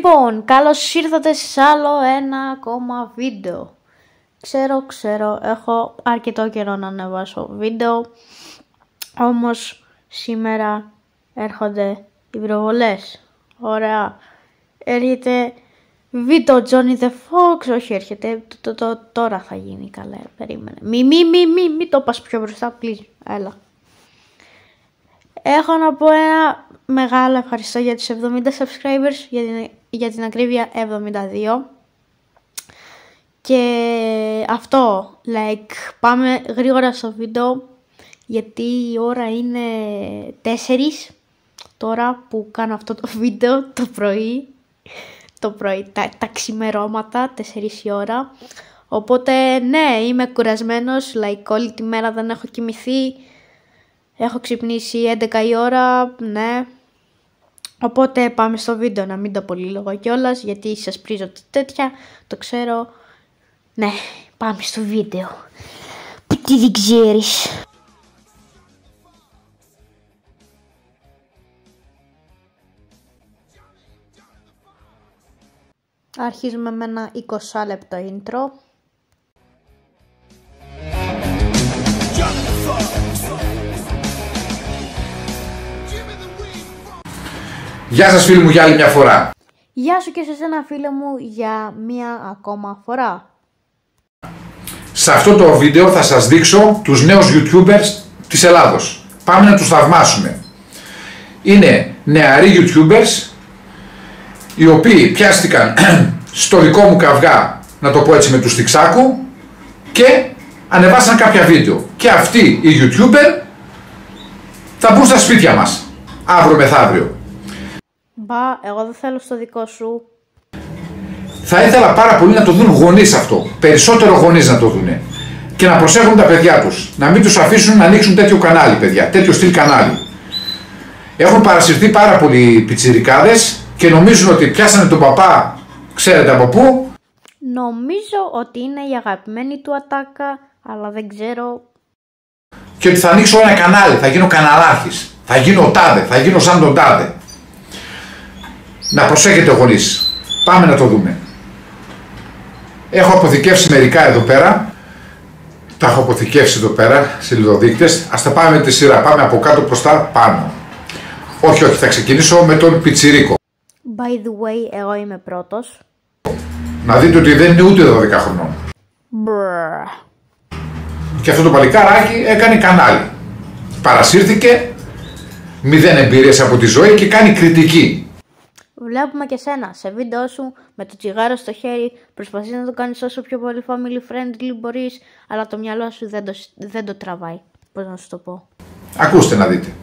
Λοιπόν, καλώς ήρθατε σε άλλο ένα ακόμα βίντεο. Ξέρω, έχω αρκετό καιρό να ανεβάσω βίντεο, όμως σήμερα έρχονται οι προβολές. Ωραία, έρχεται βίντεο Johnny the Fox, όχι έρχεται, τώρα θα γίνει, καλά, περίμενε. Μη το πας πιο μπροστά, please, έλα. Έχω να πω ένα μεγάλο ευχαριστώ για τους 70 subscribers, για την ακρίβεια 72. Και αυτό, πάμε γρήγορα στο βίντεο, γιατί η ώρα είναι 4 τώρα που κάνω αυτό το βίντεο το πρωί, τα ξημερώματα, 4 η ώρα. Οπότε ναι, είμαι κουρασμένος, όλη τη μέρα δεν έχω κοιμηθεί. Έχω ξυπνήσει 11 η ώρα, ναι. Οπότε πάμε στο βίντεο, να μην το πολυλογώ κιόλας, γιατί σας πρίζω τέτοια, το ξέρω. Ναι, πάμε στο βίντεο. Που τι δεν ξέρεις. Αρχίζουμε με ένα 20 λεπτό intro. Γεια σας φίλοι μου για άλλη μια φορά. Γεια σου και σε εσένα φίλε μου για μία ακόμα φορά. Σε αυτό το βίντεο θα σας δείξω τους νέους YouTubers της Ελλάδος. Πάμε να τους θαυμάσουμε. Είναι νεαροί YouTubers οι οποίοι πιάστηκαν στο δικό μου καυγά, να το πω έτσι, με του Στιξάκου και ανεβάσαν κάποια βίντεο. Και αυτοί οι YouTuber θα μπουν στα σπίτια μας αύριο μεθαύριο. Μπα, εγώ δεν θέλω στο δικό σου. Θα ήθελα πάρα πολύ να το δουν γονείς αυτό. Περισσότερο γονείς να το δουν. Και να προσέχουν τα παιδιά τους. Να μην τους αφήσουν να ανοίξουν τέτοιο κανάλι, παιδιά. Τέτοιο στυλ κανάλι. Έχουν παρασυρθεί πάρα πολλοί πιτσιρικάδες και νομίζουν ότι πιάσανε τον παπά, ξέρετε από πού. Νομίζω ότι είναι η αγαπημένη του ατάκα, αλλά δεν ξέρω. Και ότι θα ανοίξω ένα κανάλι, θα γίνω καναλάρχης. Θα γίνω τάδε, θα γίνω σαν τον τάδε. Να προσέχετε γονείς. Πάμε να το δούμε. Έχω αποθηκεύσει μερικά εδώ πέρα. Τα έχω αποθηκεύσει εδώ πέρα, σελιδοδείκτες. Ας τα πάμε με τη σειρά. Πάμε από κάτω προς τα πάνω. Όχι, θα ξεκινήσω με τον Πιτσιρίκο. By the way, εγώ είμαι πρώτος. Να δείτε ότι δεν είναι ούτε 12 χρονών. Και αυτό το παλικάράκι έκανε κανάλι. Παρασύρθηκε, 0 εμπειρίες από τη ζωή και κάνει κριτική. Βλέπουμε και σένα σε βίντεο σου με το τσιγάρο στο χέρι, προσπαθείς να το κάνεις όσο πιο πολύ family friendly μπορείς, αλλά το μυαλό σου δεν το τραβάει. Πώς να σου το πω. Ακούστε να δείτε.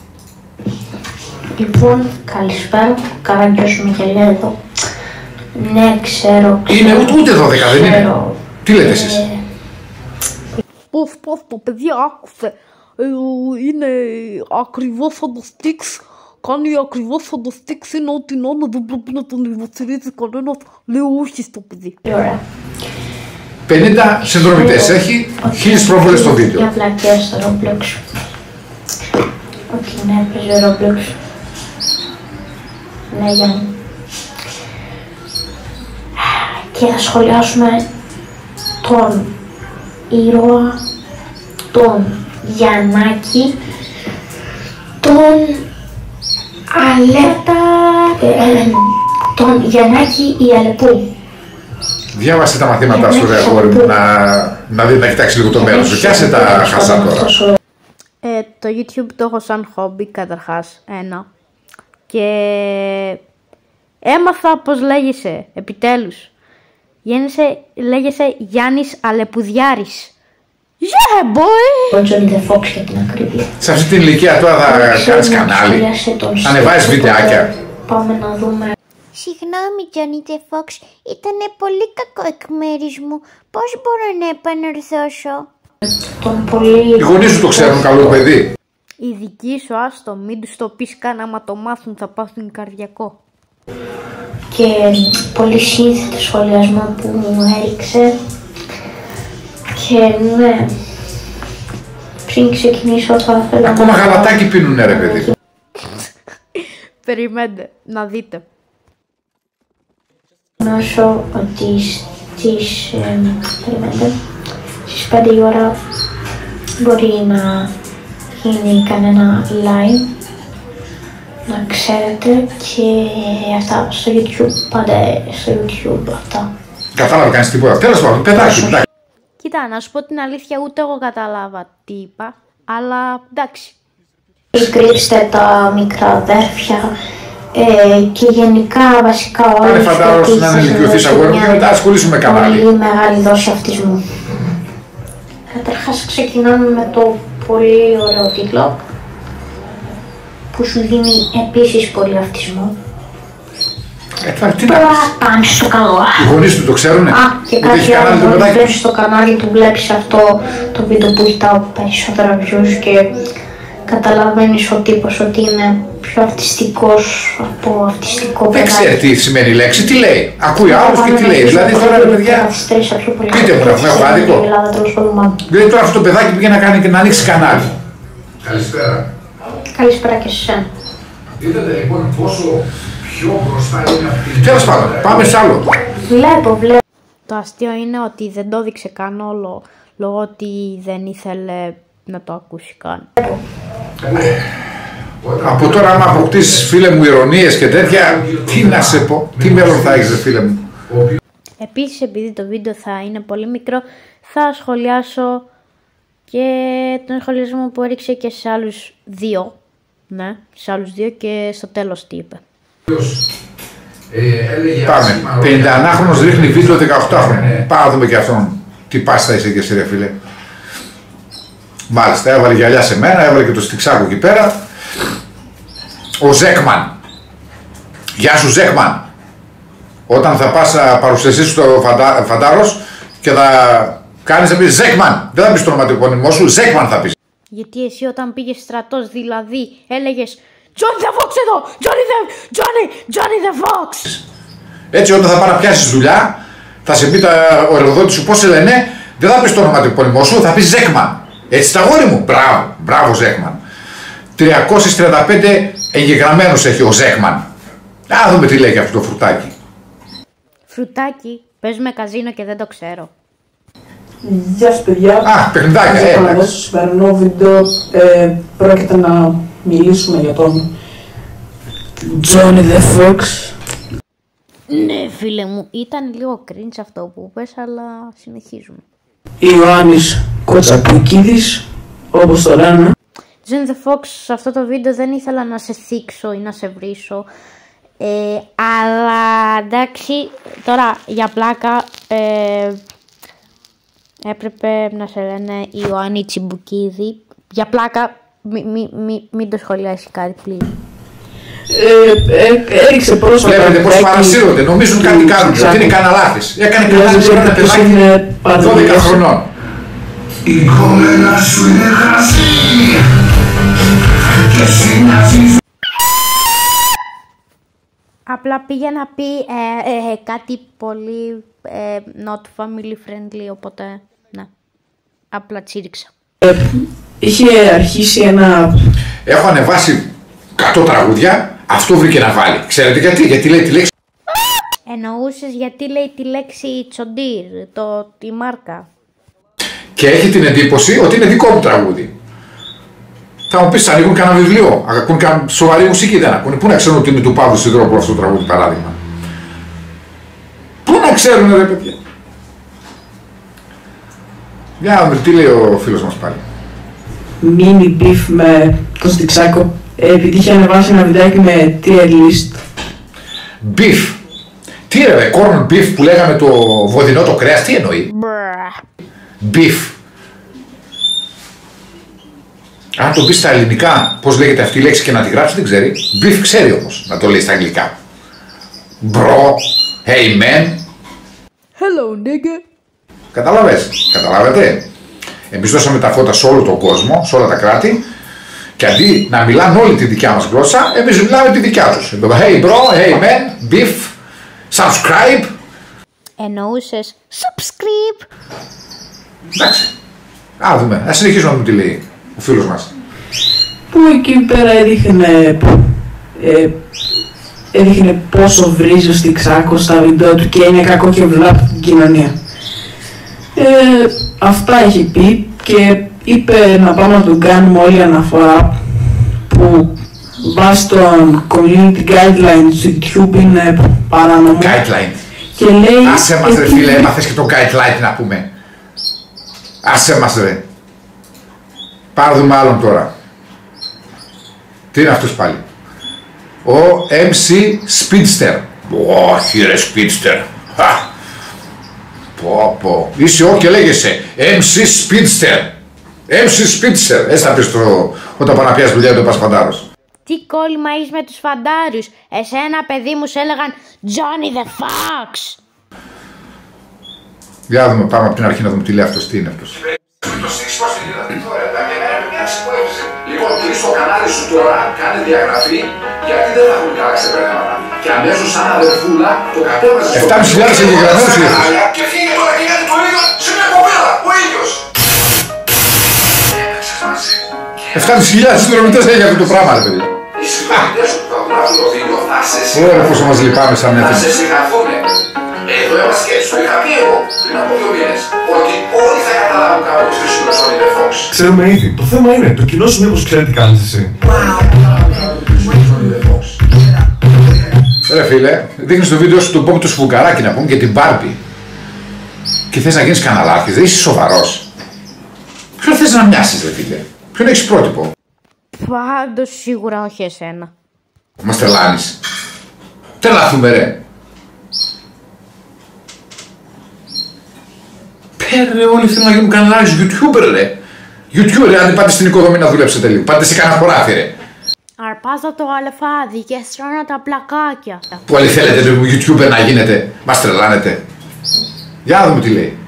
Λοιπόν, καλησπέρα, Καραγκιός Μιχαηλιά εδώ. Ναι, ξέρω. Είναι ούτε 12, δεν είναι. Τι λέτε εσείς. Πώς, παιδιά, άκουσε. Είναι ακριβώς σαν το Styx. Κάνει ακριβώς σαν το Styx, είναι ό,τι να είναι, δεν πρέπει να τον υποστηρίζει κανένας. Λέω όχι στο παιδί. Ωραία. 50 συνδρομητές έχει, 1000 προβολές στο βίντεο. Για βλακιά στο Roblox. Όχι, ναι, παίζει Roblox. Ναι, για και θα σχολιάσουμε τον ήρωα, τον Γιαννάκη, τον τον Γιαννάκη η Αλεπού. Διάβασε τα μαθήματά σου, ρε αγόρι μου, να κοιτάξει λίγο το μέλλον σου. Πιάσε τα χασά τώρα. Το YouTube το έχω σαν χόμπι καταρχάς, ένα. Και έμαθα πως λέγεσαι, επιτέλους. Λέγεσαι Γιάννης Αλεπουδιάρης. Yeah, boy! Ο Johnny the Fox για την ακρίβεια. Σε αυτή την ηλικία τώρα θα κάνεις κανάλι, ανεβάζεις βιντεάκια. Πάμε να δούμε. Συγγνώμη, Johnny the Fox, ήταν πολύ κακό εκ μέρους μου. Πώς μπορώ να επανορθώσω? Τον πολύ... Οι γονείς σου το ξέρουν, καλό παιδί. Η δική σου, άστο, μην τους το πεις καν, άμα το μάθουν θα πάθουν καρδιακό. Και πολύ σύνθετο σχολιασμό που μου έριξε. Και ναι, πριν ξεκινήσω θα ήθελα ακόμα γαλατάκι πίνουνε, ρε παιδί. Περιμένετε, να δείτε. ανακοινώσω ότι στις 5 η ώρα μπορεί να γίνει κανένα live, να ξέρετε, και αυτά στο YouTube, πάντα στο YouTube αυτά. Κατάλαβα κανείς τίποτα. Τέλος πάντων, παιδάκι. Κοίτα, να σου πω την αλήθεια, ούτε εγώ κατάλαβα τι είπα, αλλά εντάξει. Κρύψτε τα μικρά αδέρφια και γενικά βασικά όλα. Πάνε φαντάρος να ενηλικιωθείς αγόρι μου και μετά ασχολήσουμε κανάλι. Πολύ μεγάλη δόση αυτισμού. Καταρχάς ξεκινάμε με το πολύ ωραίο τίτλο που σου δίνει επίσης πολύ αυτισμό. Τι να πεις. Πάνε στο καλό. Οι γονείς του το ξέρουνε. Και κάποιοι άλλοι όταν βλέπεις στο κανάλι του, βλέπεις αυτό το βίντεο που έχει τα περισσότερα views και καταλαβαίνεις ο τύπος ότι είναι πιο αυτιστικός από αυτιστικό παιδάκι. Δεν ξέρει τι σημαίνει η λέξη, τι λέει. Ακούει άλλος και τι λέει. Δηλαδή τώρα ρε παιδιά, πείτε μου να έχω άδικο. Δηλαδή τώρα αυτό το παιδάκι πήγε να κάνει και να ανοίξει κανάλι. Καλησπέρα. Καλησπέρα και σε εσένα. Είδατε λοιπόν πόσο πιο μπροστά είναι αυτή. Τέλος πάντων, πάμε σ' άλλο. Βλέπω. Το αστείο είναι ότι δεν το έδειξε καν όλο, λόγω ότι δεν ήθελε να το ακούσει καν. Από τώρα άμα αποκτήσεις φίλε μου ηρωνίες και τέτοια, τι να σε πω, τι μέλλον θα έχεις φίλε μου. Επίσης, επειδή το βίντεο θα είναι πολύ μικρό, θα σχολιάσω και τον σχολιασμό που έριξε και σε άλλους δύο. Ναι, σε άλλους δύο και στο τέλος τι είπε. Πάμε. 51χρονος ρίχνει βίντεο 18χρονο. Πάμε να δούμε και αυτόν. Τι πάστα είσαι και εσύ ρε φίλε. Μάλιστα, έβαλε γυαλιά σε μένα, έβαλε και το στιξάκο εκεί πέρα. Ο Ζέκμαν. Γεια σου Ζέκμαν. Όταν θα πας να παρουσιαστείς στο Φαντάρος και θα κάνεις να πεις Ζέκμαν. Δεν θα πεις το ονοματεπώνυμό σου, Ζέκμαν θα πεις. Γιατί εσύ όταν πήγες στρατός δηλαδή έλεγες Johnny the Fox εδώ! Johnny the Fox! Έτσι όταν θα πάει να πιάσεις δουλειά, θα σε πει ο εργοδότης σου πώς σε λένε, δεν θα πεις το ονοματεπώνυμό σου, θα πεις Ζέκμαν. Έτσι τα γόρι μου, μπράβο Ζέκμαν. 335 εγγεγραμμένους έχει ο Ζέκμαν. Α, δούμε τι λέει και αυτό το φρουτάκι. Φρουτάκι, παίζουμε καζίνο και δεν το ξέρω. Γεια σας παιδιά. Α, παιχνιδάκια, Στο σημερινό βίντεο πρόκειται να μιλήσουμε για τον Johnny the Fox. Ναι φίλε μου, ήταν λίγο cringe αυτό που είπες, αλλά συνεχίζουμε. Ιωάννης Κοτσαπλικίδης, όπως το λένε. Johnny the Fox, σε αυτό το βίντεο δεν ήθελα να σε θίξω ή να σε βρίσω, αλλά εντάξει, τώρα για πλάκα έπρεπε να σε λένε Ιωάννη Τσιμπουκίδη. Για πλάκα, μην το σχολιάσει κάτι πλήρω. Έριξε πρόσφατα. Βλέπετε πως παρασύρονται, νομίζουν κάτι κάνουν, ότι είναι καναλάθης. Έκανε κανάλι τώρα ένα παιδάκι 12 χρονών. Η κόμενα σου είναι χασί και εσύ μοιάζεις. Απλά πήγε να πει κάτι πολύ not family friendly, οπότε ναι, απλά τσίριξα. Είχε αρχίσει ένα... Έχω ανεβάσει 100 τραγούδια, αυτό βρήκε να βάλει. Ξέρετε γιατί λέει τη λέξη. Εννοούσες γιατί λέει τη λέξη τσοντήρ, τη μάρκα. Και έχει την εντύπωση ότι είναι δικό μου τραγούδι. Θα μου πεις, ανοίγουν κανένα βιβλίο, ακούν σοβαρή μουσική, δεν ακούνε. Πού να ξέρουν ότι είναι του Παύλου Σιδηρόπουλου αυτό το τραγούδι, παράδειγμα. Πού να ξέρουν ρε παιδιά. Για να δούμε τι λέει ο φίλος μας πάλι. Mini beef με το Στιξάκο, επειδή είχε ανεβάσει ένα βιντεάκι με tier list. Beef. Τι ρε, corn beef που λέγαμε το βοδινό το κρέας, τι εννοεί. Beef. Αν το πει στα ελληνικά, πώς λέγεται αυτή η λέξη και να τη γράψει, δεν ξέρει. Beef ξέρει όμως να το λέει στα αγγλικά. Bro, hey man. Hello nigga. Καταλάβετε. Εμείς δώσαμε τα φώτα σε όλο τον κόσμο, σε όλα τα κράτη και αντί να μιλάνε όλη τη δικιά μας γλώσσα, εμείς μιλάμε τη δικιά τους. Hey bro, hey man, beef, subscribe. Εννοούσες subscribe. Εντάξει. Α, δούμε. Ας συνεχίσουμε να δούμε τι λέει ο φίλος μας. Που εκεί πέρα έδειχνε έδειχνε πόσο βρίζει ο Στιξάκος στα βίντεο του και είναι κακό και βλάπτει την κοινωνία. Αυτά έχει πει και είπε να πάμε να τον κάνουμε όλη αναφορά που βάσει των community guidelines του YouTube είναι παράνομο. Guideline. Και λέει... Άσε μας ρε φίλε, έμαθες και το guideline να πούμε. Άσε μας ρε. Πάμε να δούμε άλλον τώρα. Τι είναι αυτός πάλι? Ο MC Speedster. Όχι ρε Speedster. Πω. Είσαι και λέγεσαι MC Speedster. MC Speedster. Έτσι θα πεις όταν πάνε να πιάσεις δουλειά του Πασφαντάρος. Τι κόλλημα είσαι με τους φαντάρους. Εσένα παιδί μου σε έλεγαν Johnny the Fox. Για να δούμε, πάμε από την αρχή να δούμε τι λέει αυτός, τι είναι αυτός. Λοιπόν, κλείς το κανάλι σου τώρα, κάνε διαγραφή, γιατί δεν θα έχουν καλά ξεπερνέματα. Και αμέσως σαν αδερφούλα το κατέβαζες 7.500 εγγεγραμμένους ήρθες. και φύγει τώρα και κάνει το ίδιο σε μια κοπέλα, ο ίδιος. Έπαιξες μαζί μου. 7.500 συνδρομητές έχει αυτό το πράγμα ρε παιδί. Οι συνδρομητές σου που θα δουν αυτό το βίντεο θα σε Ωραία πόσο μας λυπάμαι σαν θα έθιμοι. σε συγχαθούνε. Εδώ είμαστε και έτσι το είχα πει εγώ πριν από 2 μήνες. Ότι όλοι θα καταλάβουν κάποιος χρήσιμος ο Oliver Fox. Ξέρουμε ήδη. Το θέμα είναι, το κοινό σου μήπως ξέρει τι κάνεις εσύ. Ρε φίλε, δείχνεις το βίντεο σου του Bob του Σφουγγαράκη να πούμε και την Barbie. Και θες να γίνεις καναλάρχης, δεν είσαι σοβαρός. Ποιον θες να μοιάσεις ρε φίλε, ποιον έχεις πρότυπο? Πάντως σίγουρα όχι εσένα. Μας τρελάνεις. Τρελαθούμε ρε. Ρε όλοι θέλουν να γίνουν καναλάρχες YouTuber ρε. YouTuber ρε, αν πάτε στην οικοδομή να δουλέψετε λίγο, πάτε σε κανένα χωράφι ρε. Αρπάζω το αλεφάδι και στρώνω τα πλακάκια. Που όλοι θέλετε ρε YouTuber να γίνετε, μας τρελάνετε. Για να δούμε τι λέει.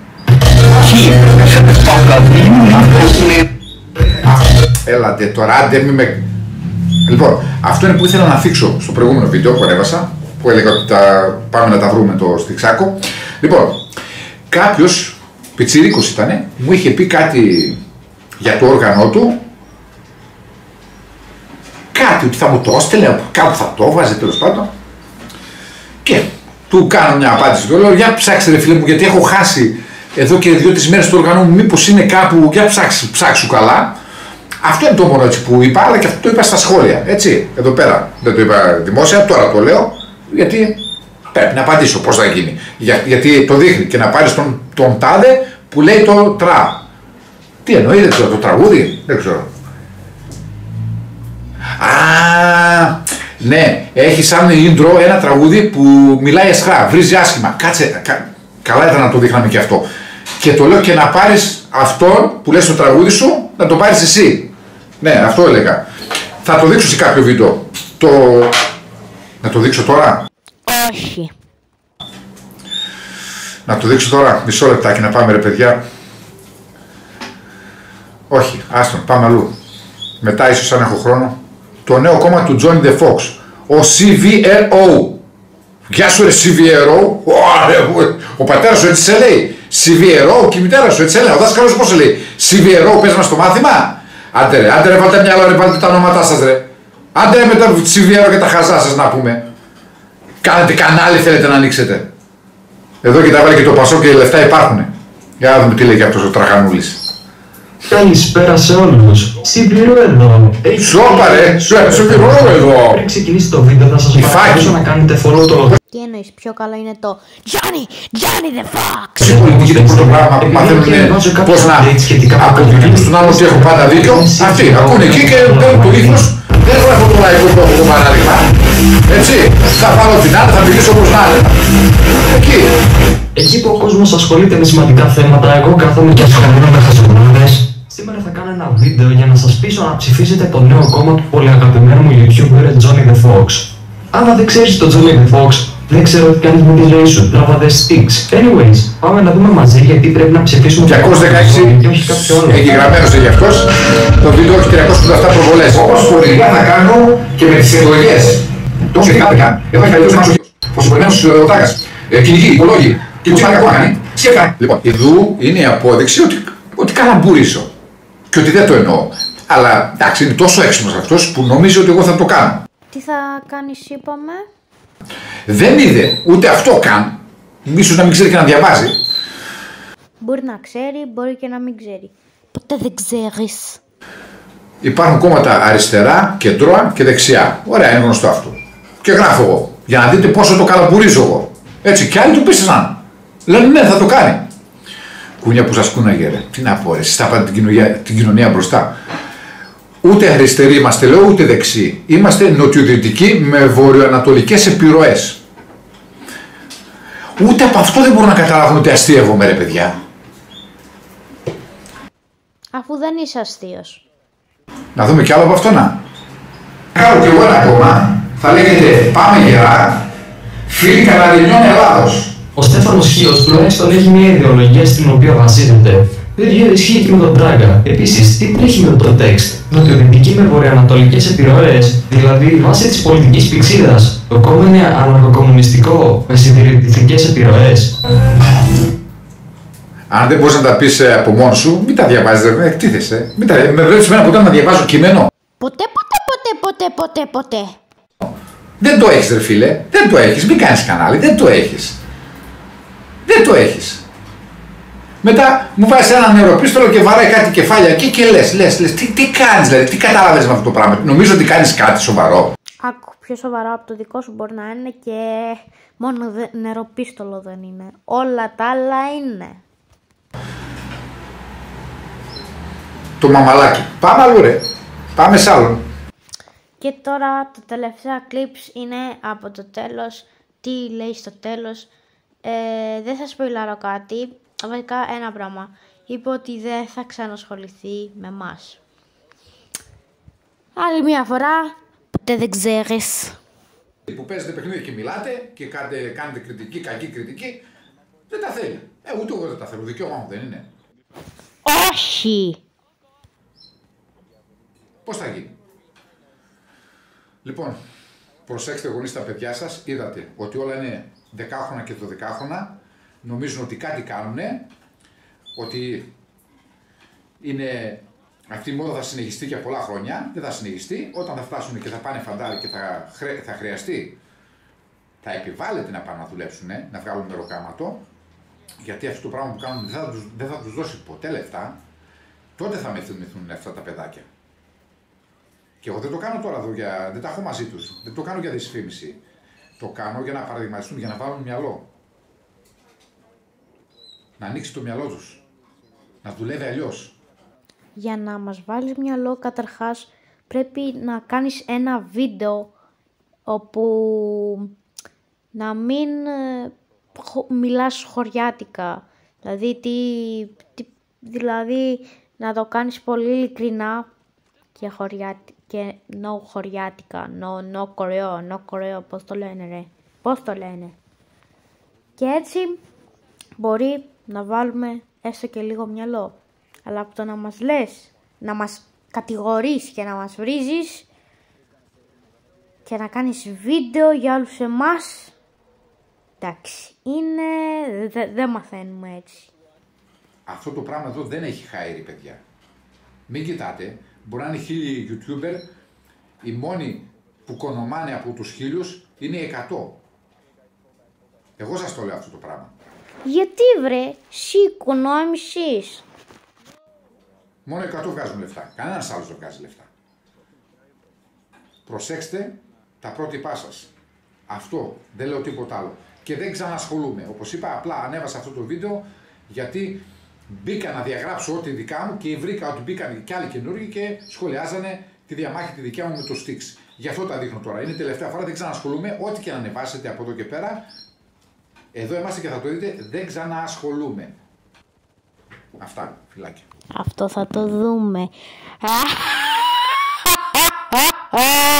Έλατε τώρα, άντε μη με... Λοιπόν, αυτό είναι που ήθελα να θίξω στο προηγούμενο βίντεο που ανέβασα, που έλεγα ότι πάμε να τα βρούμε το Στιξάκο. Λοιπόν, κάποιος, πιτσιρίκος ήτανε, μου είχε πει κάτι για το όργανο του, κάτι ότι θα μου το έστελνε, κάπου θα το βάζε τέλος πάντων. Και του κάνω μια απάντηση, του λέω για ψάξτε ρε φίλε μου γιατί έχω χάσει εδώ και 2-3 μέρες το όργανο μου, μήπως είναι κάπου, για ψάξου καλά. Αυτό είναι το μόνο έτσι που είπα, αλλά και αυτό το είπα στα σχόλια, έτσι, εδώ πέρα. Δεν το είπα δημόσια, τώρα το λέω, γιατί πρέπει να απαντήσω πώς θα γίνει. Γιατί το δείχνει και να πάρεις τον τάδε που λέει το τρα. Τι εννοεί, δεν ξέρω, το τραγούδι, δεν ξέρω. Ναι, έχει σαν intro ένα τραγούδι που μιλάει αισχρά, βρίζει άσχημα. Κάτσε, καλά ήταν να το δείχναμε και αυτό. Και το λέω και να πάρεις αυτόν που λες στο τραγούδι σου, να το πάρεις εσύ. Ναι, αυτό έλεγα. Θα το δείξω σε κάποιο βίντεο. Να το δείξω τώρα. Όχι. Να το δείξω τώρα, μισό λεπτάκι να πάμε ρε παιδιά. Όχι, άστον, πάμε αλλού. Μετά ίσως αν έχω χρόνο. Το νέο κόμμα του Johnny the Fox. Ο CVRO. Γεια σου ρε CVRO. Ο πατέρας σου έτσι σε λέει. CVRO και η μητέρα σου έτσι σε λέει. Ο δάσκαλος πώς σε λέει. CVRO πες μας το μάθημα. Άντε ρε βάλτε μυαλό ρε, βάλτε τα ονόματά σας ρε. Άντε ρε με τα CVRO και τα χαζά σας να πούμε. Κάνετε κανάλι θέλετε να ανοίξετε. Εδώ και τα βάλε και το Πασό και οι λεφτά υπάρχουνε. Για να δούμε τι λέει και αυτός ο Τραχανούλης. Καλησπέρα σε όλους. Συμπληρώ εδώ. Σώπα ρε, συμπληρώ εδώ. Πριν ξεκινήσει το βίντεο θα σας παρακαλέσω να κάνετε follow το... Τι εννοείς, πιο καλό είναι το Johnny the Fox. Σε πολιτική το πρώτο πράγμα που μαθαίνουν πώς να αποδεικνύουν στον άλλο ότι έχω πάντα δίκιο. Αυτοί ακούνε εκεί και παίρνουν το ύφος. Δεν έχω αυτό το λαϊκό τρόπο το παράδειγμα. Έτσι, θα πάρω την άλλη, θα μιλήσω όπως να είναι. Εκεί. Εκεί που ο κόσμος ασχολείται με σημαντικά θέματα, εγώ κάθομαι και ασχολούμαι με χαζομάρες. Σήμερα θα κάνω ένα βίντεο για να σας πείσω να ψηφίσετε το νέο κόμμα του πολύ αγαπημένου μου YouTuber Johnny the Fox. Άμα δεν ξέρεις τον Johnny the Fox, δεν ξέρω τι κάνεις με τη ζωή σου. Τράβα δε sticks. Anyways, πάμε να δούμε μαζί γιατί πρέπει να ψηφίσουμε 216 εγγεγραμμένος για αυτός. Το βίντεο έχει 387 προβολές. Όπως φορητικά θα κάνω και με τις εκλογές. Τόσο είχα πια. Εδώ έχει αλλιώς μάξος. Φωσιπορημένος ο Τάκας. Κυνηγοί, υπολόγοι. Και τους κάνει κάνει. Σκέφτα. Λοιπόν, εδώ είναι η απόδειξη ότι καλαμπουρίζω. Και ότι δεν το εννοώ. Αλλά εντάξει, είναι τόσο έξυπνος αυτός που νομίζει ότι εγώ θα το κάνω. Τι θα κάνεις είπαμε? Δεν είδε ούτε αυτό καν. Ίσως να μην ξέρει και να διαβάζει. Μπορεί να ξέρει, μπορεί και να μην ξέρει. Ποτέ δεν ξέρεις. Υπάρχουν κόμματα αριστερά, κεντρώα και δεξιά. Ωραία, είναι γνωστό αυτό. Και γράφω εγώ. Για να δείτε πόσο το καλαπουρίζω εγώ. Έτσι, κι άλλοι του πίστευσαν. Λένε ναι, θα το κάνει. Κούνια που σας κούναγε, ρε. Τι να πω, ρε. Εσείς θα πάτε την κοινωνία μπροστά. Ούτε αριστεροί είμαστε, λέω, ούτε δεξιοί. Είμαστε νοτιοδυτικοί με βορειοανατολικές επιρροές. Ούτε από αυτό δεν μπορώ να καταλάβουν ότι αστείευομαι, ρε παιδιά. Αφού δεν είσαι αστείος. Να δούμε κι άλλο από αυτό, να. Κάνω κι εγώ ένα κόμμα. Θα λέγεται Πάμε Γερά, Φίλοι Καναρινιών Ελλάδος. Ο Στέφανος Χίος τουλάχιστον έχει μια ιδεολογία στην οποία βασίζεται. Το ίδιο ισχύει και με τον Μπράγκα. Επίσης, τι τρέχει με το text. Νοτιοδυτική με βορειοανατολικές επιρροές, δηλαδή βάσει της πολιτικής πηξίδας. Το κόμμα είναι αναρχοκομμουνιστικό με συντηρητικές επιρροές. Αν δεν μπορείς να τα πεις από μόνος σου, μην τα διαβάζεις, δεν εκτίθεσαι. Με βλέπεις εμένα ποτέ να διαβάζω κείμενο. Ποτέ. Δεν το έχεις, ρε φίλε. Δεν το έχεις. Μην κάνεις κανάλι. Δεν το έχεις. Δεν το έχεις. Μετά μου βάζεις ένα νεροπίστολο και βαράει κάτι κεφάλια εκεί και λες. Τι κάνεις, δηλαδή, τι καταλαβαίνεις με αυτό το πράγμα. Νομίζω ότι κάνεις κάτι σοβαρό. Άκου, πιο σοβαρό από το δικό σου μπορεί να είναι και μόνο νεροπίστολο δεν είναι. Όλα τα άλλα είναι. Το μαμαλάκι. Πάμε αλλού, ρε. Πάμε σ' άλλον. Και τώρα τα τελευταία clips είναι από το τέλος. Τι λέει στο τέλος. Δεν θα σποιλάρω κάτι. Βασικά ένα πράγμα. Είπε ότι δεν θα ξανασχοληθεί με μας. Άλλη μια φορά. Ποτέ δεν ξέρεις. Που παίζετε παιχνίδι και μιλάτε και κάνετε κριτική, κακή κριτική. Δεν τα θέλει. Ούτε εγώ δεν τα θέλω. Δικαίωμά μου δεν είναι. Όχι. Πώς θα γίνει. Λοιπόν, προσέξτε γονείς τα παιδιά σας, είδατε ότι όλα είναι 10χρονα και 12χρονα, νομίζουν ότι κάτι κάνουνε, ότι είναι, αυτή η μόδα θα συνεχιστεί για πολλά χρόνια, δεν θα συνεχιστεί, όταν θα φτάσουν και θα πάνε φαντάρι και θα χρειαστεί, θα επιβάλλεται να πάνε να δουλέψουν, να βγάλουν μεροκάματο, γιατί αυτό το πράγμα που κάνουν δεν θα τους δώσει ποτέ λεφτά, τότε θα μεθυμηθούν αυτά τα παιδάκια. Και εγώ δεν το κάνω τώρα εδώ, δεν τα έχω μαζί τους. Δεν το κάνω για δυσφήμιση. Το κάνω για να παραδειγματιστούν, για να βάλουν μυαλό. Να ανοίξει το μυαλό τους. Να δουλεύει αλλιώς. Για να μας βάλεις μυαλό, καταρχάς πρέπει να κάνεις ένα βίντεο όπου να μην μιλάς χωριάτικα. Δηλαδή να το κάνεις πολύ ειλικρινά και χωριάτικα, κορεό, πώς το λένε ρε, πώς το λένε. Και έτσι μπορεί να βάλουμε έστω και λίγο μυαλό. Αλλά από το να μας λες, να μας κατηγορείς και να μας βρίζεις και να κάνεις βίντεο για όλους εμάς, εντάξει, δεν μαθαίνουμε έτσι. Αυτό το πράγμα εδώ δεν έχει χάιρι, παιδιά. Μην κοιτάτε. Μπορεί να είναι 1000 YouTuber, οι μόνοι που κονομάνε από τους 1000 είναι 100. Εγώ σας το λέω αυτό το πράγμα. Γιατί βρε, οικονόμησες. Μόνο 100 βγάζουν λεφτά. Κανένας άλλος δεν βγάζει λεφτά. Προσέξτε τα πρότυπά σας. Αυτό, δεν λέω τίποτα άλλο. Και δεν ξανασχολούμαι. Όπως είπα, απλά ανέβασα αυτό το βίντεο γιατί μπήκα να διαγράψω ό,τι δικά μου και βρήκα ότι μπήκαν και άλλοι καινούργοι και σχολιάζανε τη διαμάχη τη δικιά μου με το Styx. Γι' αυτό τα δείχνω τώρα. Είναι η τελευταία φορά, δεν ξανασχολούμαι. Ό,τι και να ανεβάσετε από εδώ και πέρα, εδώ είμαστε και θα το δείτε, δεν ξανασχολούμαι. Αυτά, φιλάκια. Αυτό θα το δούμε.